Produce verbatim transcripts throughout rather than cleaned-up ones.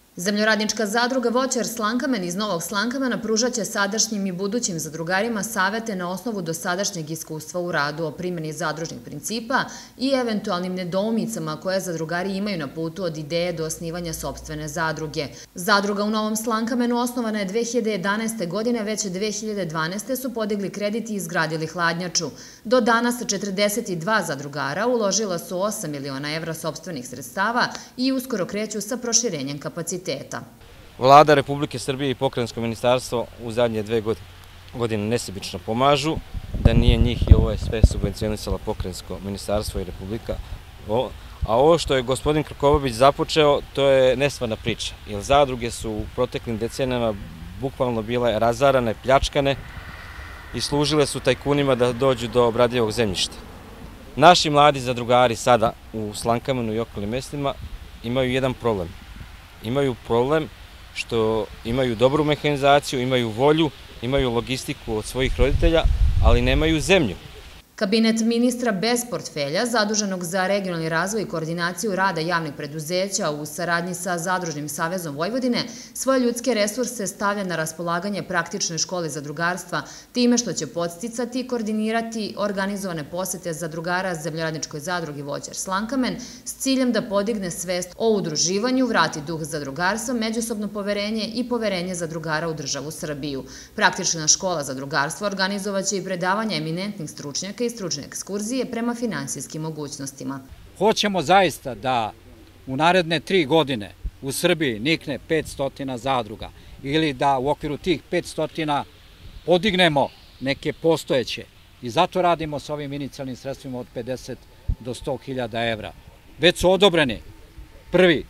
Zemljoradnička zadruga Voćar Slankamen iz Novog Slankamena pružaće sadašnjim i budućim zadrugarima savete na osnovu dosadašnjeg iskustva u radu o primjeni zadružnih principa i eventualnim nedoumicama koje zadrugari imaju na putu od ideje do osnivanja sopstvene zadruge. Zadruga u Novom Slankamenu osnovana je dve hiljade jedanaeste. godine, već dve hiljade dvanaeste. su podigli kredit i izgradili hladnjaču. Do danas četrdeset dva zadrugara uložila su osam miliona evra sopstvenih sredstava i uskoro kreću sa proširenjem kapaciteta. Vlada Republike Srbije i Pokrajinsko ministarstvo u zadnje dve godine nesebično pomažu, da nije njih i ovo je sve subvencionisala Pokrajinsko ministarstvo i Republika. A ovo što je gospodin Krkobabić započeo, to je nestvarna priča, jer zadruge su u proteklim decenijama bukvalno bile razarane, pljačkane i služile su tajkunima da dođu do obradivog zemljišta. Naši mladi zadrugari sada u Slankamenu i okolnim mestima imaju jedan problem. Imaju problem što imaju dobru mehanizaciju, imaju volju, imaju logistiku od svojih roditelja, ali nemaju zemlju. Kabinet ministra bez portfelja, zaduženog za regionalni razvoj i koordinaciju rada javnih preduzeća u saradnji sa Zadružnim savezom Vojvodine, svoje ljudske resurse stavlja na raspolaganje praktičnoj školi zadrugarstva, time što će podsticati i koordinirati organizovane posete zadrugara Zemljoradničkoj zadrugi Voćar Slankamen s ciljem da podigne svest o udruživanju, vrati duh zadrugarstva, međusobno poverenje i poverenje zadrugara u državu Srbiju. Praktična škola zadrugarstva organizovaće i predavanja eminentnih stručnjaka i stručne ekskurzije prema finansijskim mogućnostima. Hoćemo zaista da u naredne tri godine u Srbiji nikne petsto zadruga ili da u okviru tih petsto podignemo neke postojeće i zato radimo sa ovim inicijalnim sredstvima od pedeset do sto hiljada evra. Već su odobreni prvi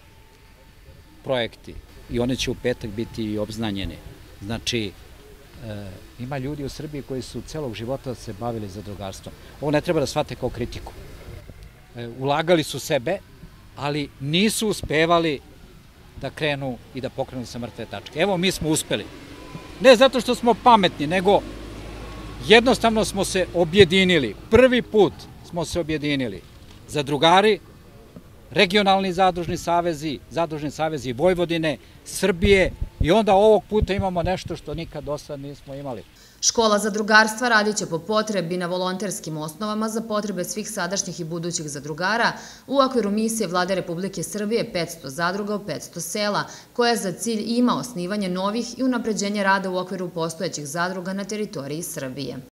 projekti i oni će u petak biti i obznanjeni. Znači, ima ljudi u Srbiji koji su celog života se bavili zadrugarstvom. Ovo ne treba da shvate kao kritiku. Ulagali su sebe, ali nisu uspevali da krenu i da pokrenu sa mrtve tačke. Evo, mi smo uspeli. Ne zato što smo pametni, nego jednostavno smo se objedinili. Prvi put smo se objedinili. Zadrugari, regionalni zadružni savezi, zadružni savezi Vojvodine, Srbije i onda ovog puta imamo nešto što nikad do sad nismo imali. Škola zadrugarstva radit će po potrebi na volonterskim osnovama za potrebe svih sadašnjih i budućih zadrugara u okviru misije Vlade Republike Srbije petsto zadruga u petsto sela, koja za cilj ima osnivanje novih i unapređenje rada u okviru postojećih zadruga na teritoriji Srbije.